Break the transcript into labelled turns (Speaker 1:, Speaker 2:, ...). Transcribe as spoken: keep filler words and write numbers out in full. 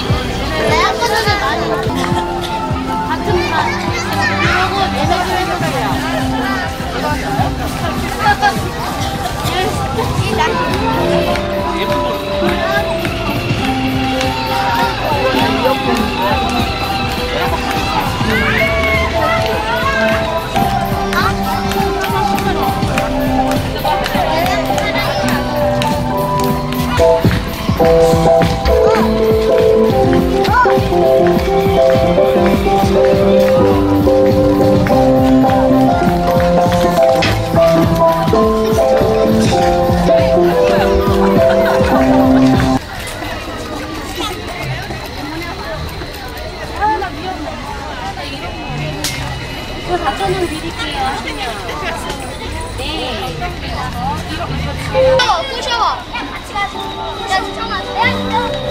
Speaker 1: 내가 많이 같은 맛. 그리고 내내기로 이거 사천 원 드릴게요. 하시면. 네. 꼬셔워, 꼬셔워. 야, 같이 가자. 야, 천원. 야,